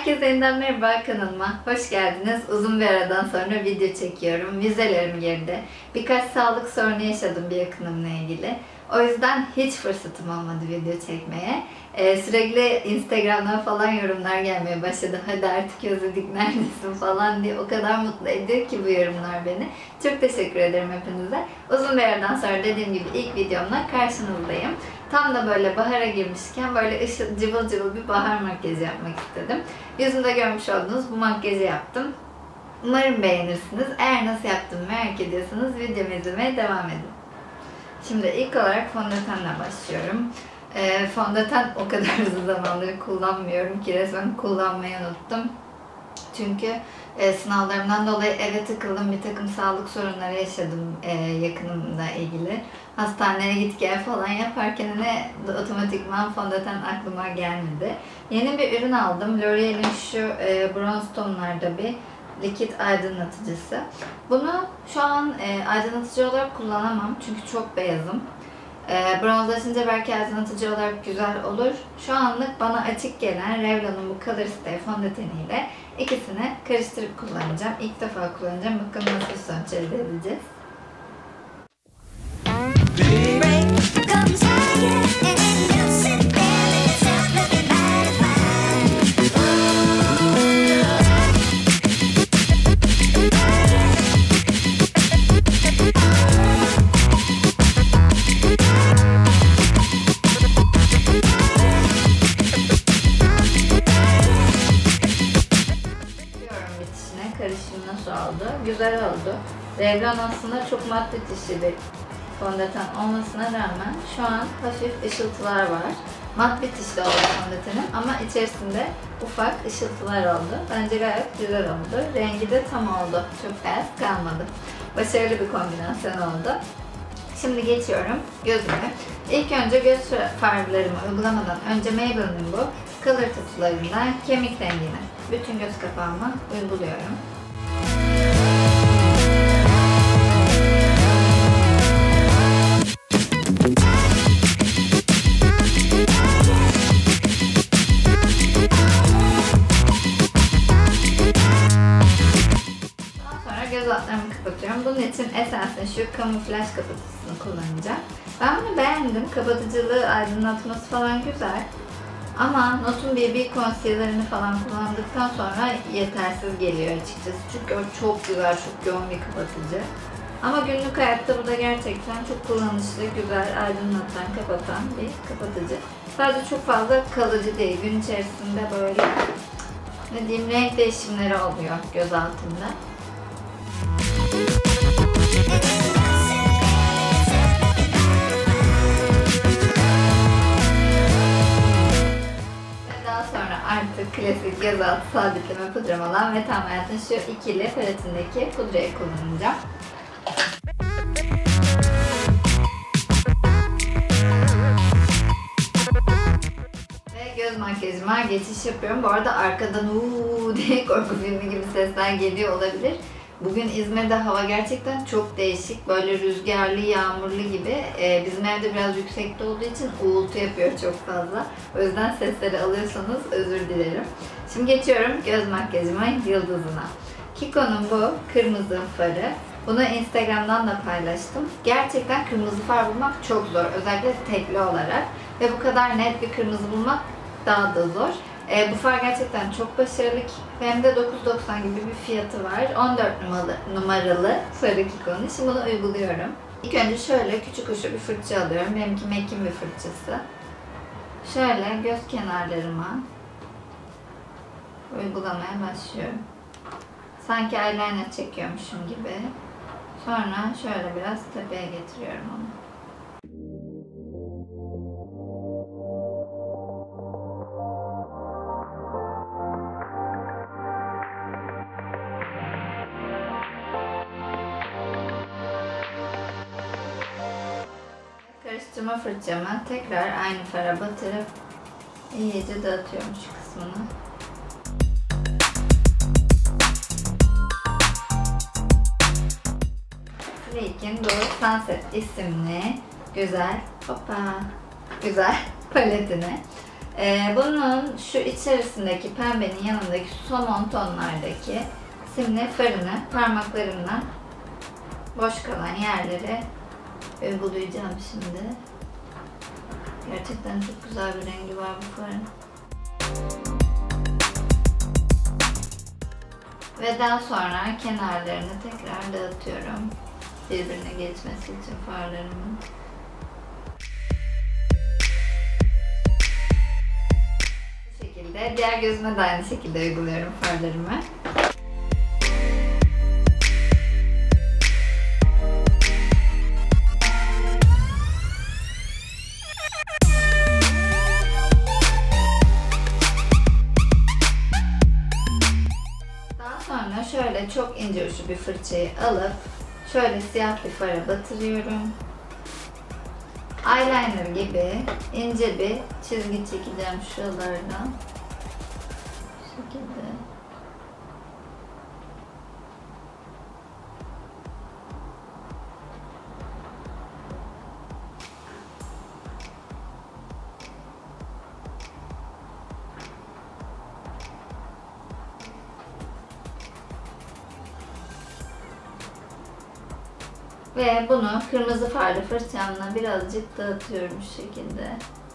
Herkese yeniden merhaba, kanalıma hoş geldiniz. Uzun bir aradan sonra video çekiyorum. Vizelerim geride. Birkaç sağlık sorunu yaşadım bir yakınımla ilgili. O yüzden hiç fırsatım olmadı video çekmeye. Sürekli Instagram'dan falan yorumlar gelmeye başladı. Hadi artık özledik, neredesin falan diye. O kadar mutlu ediyor ki bu yorumlar beni. Çok teşekkür ederim hepinize. Uzun bir aradan sonra dediğim gibi ilk videomla karşınızdayım. Tam da böyle bahara girmişken böyle ışıl cıvıl cıvıl bir bahar makyajı yapmak istedim. Yüzümde görmüş olduğunuz bu makyajı yaptım. Umarım beğenirsiniz. Eğer nasıl yaptığımı merak ediyorsanız videomu izlemeye devam edin. Şimdi ilk olarak fondötenle başlıyorum. Fondöten o kadar uzun zamanları kullanmıyorum ki resmen kullanmayı unuttum. Çünkü sınavlarımdan dolayı eve tıkıldım, bir takım sağlık sorunları yaşadım yakınımla ilgili. Hastaneye git gel falan yaparken ne otomatikman fondöten aklıma gelmedi. Yeni bir ürün aldım. L'Oreal'in şu bronz tonlarda bir likit aydınlatıcısı. Bunu şu an aydınlatıcı olarak kullanamam çünkü çok beyazım. Bronzlaşınca belki aydınlatıcı olarak güzel olur. Şu anlık bana açık gelen Revlon'un bu Color Stay fondöteniyle ikisini karıştırıp kullanacağım. İlk defa kullanacağım. Bakalım nasıl sonuç elde edeceğiz. Karışım nasıl oldu? Güzel oldu. Revlon aslında çok mat bitişli bir fondöten olmasına rağmen şu an hafif ışıltılar var. Mat bitişli oldu fondötenim ama içerisinde ufak ışıltılar oldu. Bence gayet güzel oldu. Rengi de tam oldu. Çok beyaz kalmadı. Başarılı bir kombinasyon oldu. Şimdi geçiyorum gözüme. İlk önce göz farlarımı uygulamadan önce Maybelline'in bu Color Tattoo'larından kemik rengini bütün göz kapağıma uyguluyorum. Göz altlarımı kapatıyorum. Bunun için Essence'ın şu kamuflaj kapatıcısını kullanacağım. Ben bunu beğendim. Kapatıcılığı, aydınlatması falan güzel. Ama Not'un BB concealer'ını falan kullandıktan sonra yetersiz geliyor açıkçası. Çünkü o çok güzel, çok yoğun bir kapatıcı. Ama günlük hayatta bu da gerçekten çok kullanışlı, güzel, aydınlatan, kapatan bir kapatıcı. Sadece çok fazla kalıcı değil. Gün içerisinde böyle ne diyeyim, renk değişimleri oluyor göz altında. Daha sonra artık klasik gözaltı sabitleme pudram olan ve Tam Hayat'ın şu ikili paletindeki pudrayı kullanacağım. Ve göz makyajıma geçiş yapıyorum. Bu arada arkadan uuu diye korku filmi gibi sesler geliyor olabilir. Bugün İzmir'de hava gerçekten çok değişik. Böyle rüzgarlı, yağmurlu gibi. Bizim evde biraz yüksekte olduğu için uğultu yapıyor çok fazla. O yüzden sesleri alıyorsanız özür dilerim. Şimdi geçiyorum göz makyajıma yıldızına. Kiko'nun bu kırmızı farı. Bunu Instagram'dan da paylaştım. Gerçekten kırmızı far bulmak çok zor. Özellikle tekli olarak. Ve bu kadar net bir kırmızı bulmak daha da zor. Bu far gerçekten çok başarılı. Hem de 9.90 gibi bir fiyatı var. 14 numaralı farı Kiko'nun. Şimdi bunu uyguluyorum. İlk önce şöyle küçük uçlu bir fırça alıyorum. Benimki MAC'in bir fırçası. Şöyle göz kenarlarıma uygulamaya başlıyorum. Sanki eyeliner çekiyormuşum gibi. Sonra şöyle biraz tepeye getiriyorum onu. Karıştırma fırçamı tekrar aynı fara batırıp iyice dağıtıyorum şu kısmını. Clinique'in bu Sunset isimli güzel paletini Bunun şu içerisindeki pembenin yanındaki somon tonlardaki simli farını parmaklarımla boş kalan yerlere uygulayacağım şimdi. Gerçekten çok güzel bir rengi var bu farın. Ve daha sonra kenarlarını tekrar dağıtıyorum. Birbirine geçmesi için farlarımın. Bu şekilde diğer gözüme de aynı şekilde uyguluyorum farlarımı. Sonra şöyle çok ince uçlu bir fırçayı alıp şöyle siyah bir fara batırıyorum. Eyeliner gibi ince bir çizgi çekeceğim şuralardan. Bu şekilde. Ve bunu kırmızı farlı fırçamla birazcık dağıtıyorum şu şekilde.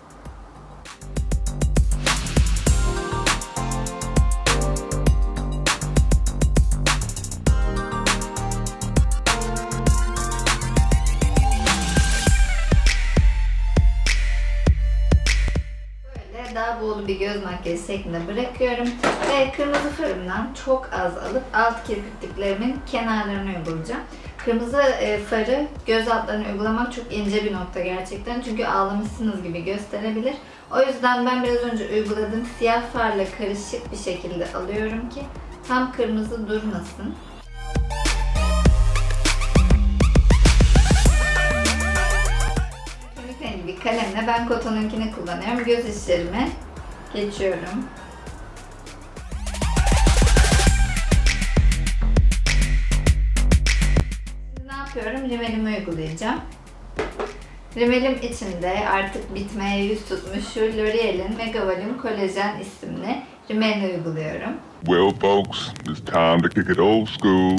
Böyle daha buğulu bir göz makyajı şeklinde bırakıyorum. Ve kırmızı farımdan çok az alıp alt kirpiklerimin kenarlarına uygulayacağım. Kırmızı farı göz altlarına uygulamak çok ince bir nokta gerçekten. Çünkü ağlamışsınız gibi gösterebilir. O yüzden ben biraz önce uyguladığım siyah farla karışık bir şekilde alıyorum ki tam kırmızı durmasın. Kemik rengi bir kalemle ben Kotonunkini kullanıyorum. Göz işlerime geçiyorum. Rimelimi uygulayacağım. Rimelim içinde artık bitmeye yüz tutmuş şu L'Oreal'in Mega Volume Kolajen isimli rimelini uyguluyorum. Well folks, it's time to kick it old school.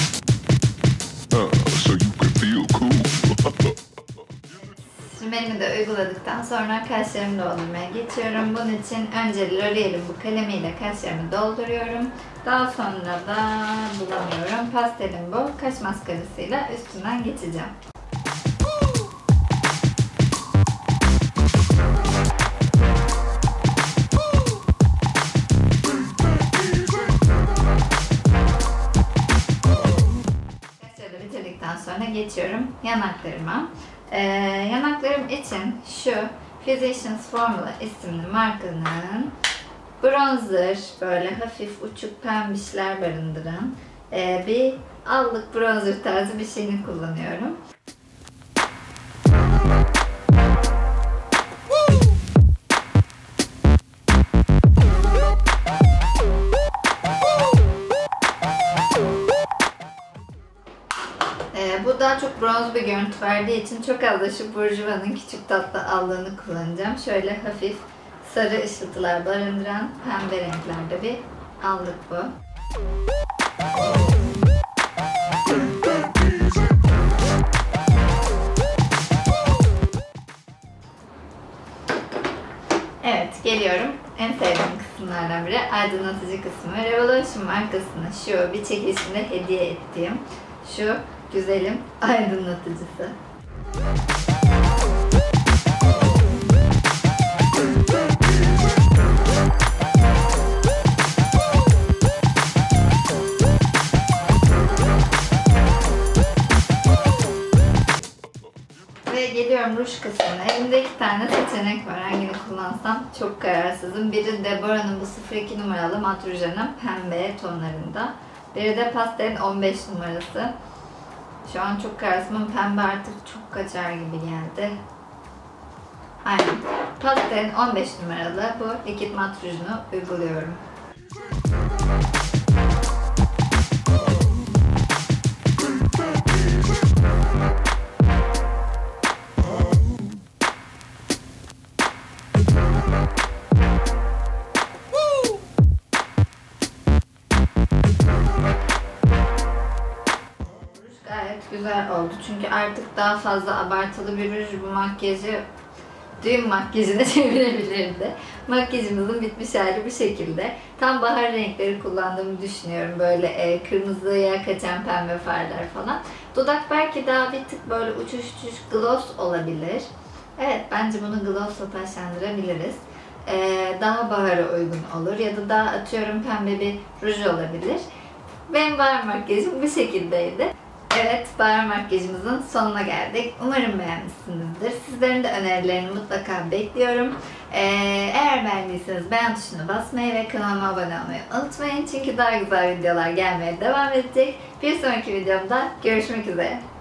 So you can feel cool. Rimelimi de uyguladıktan sonra kaşlarımı doldurmaya geçiyorum. Bunun için önce L'Oreal'in bu kalemiyle kaşlarımı dolduruyorum. Daha sonra da bulamıyorum. Pastelin bu kaş maskarasıyla üstünden geçeceğim. Kaşları da bitirdikten sonra geçiyorum yanaklarıma. Yanaklarım için şu Physicians Formula isimli markanın bronzer, böyle hafif uçuk pembişler barındıran bir allık bronzer tarzı bir şeyini kullanıyorum. Bu daha çok bronz bir görüntü verdiği için çok az da şu Bourjois'ın küçük tatlı allığını kullanacağım. Şöyle hafif sarı ışıltılar barındıran pembe renklerde bir allık bu. Evet, geliyorum. En sevdiğim kısımlardan biri aydınlatıcı kısmı. Revolution markasına şu bir çekilişinde hediye ettiğim şu güzelim aydınlatıcısı. Ve geliyorum ruj kısmına. Elimde iki tane seçenek var. Hangini kullansam çok kararsızım. Biri Deborah'ın bu 02 numaralı mat rujlarının pembe tonlarında. Biri de pastelin 15 numarası. Şu an çok kararsızım. Pembe artık çok kaçar gibi geldi. Aynen. Pastelin 15 numaralı bu likit mat rujunu uyguluyorum. güzel oldu. Çünkü artık daha fazla abartılı bir ruj bu makyajı düğün makyajına çevirebilirdi. Makyajımızın bitmiş hali bu şekilde. Tam bahar renkleri kullandığımı düşünüyorum. Böyle kırmızıya kaçan pembe farlar falan. Dudak belki daha bir tık böyle uçuş uçuş gloss olabilir. Evet, bence bunu glossla taşlandırabiliriz. Daha bahara uygun olur ya da daha atıyorum pembe bir ruj olabilir. Benim bahar makyajım bu şekildeydi. Evet, bahar makyajımızın sonuna geldik. Umarım beğenmişsinizdir. Sizlerin de önerilerini mutlaka bekliyorum. Eğer beğendiyseniz beğen tuşuna basmayı ve kanalıma abone olmayı unutmayın. Çünkü daha güzel videolar gelmeye devam edecek. Bir sonraki videomda görüşmek üzere.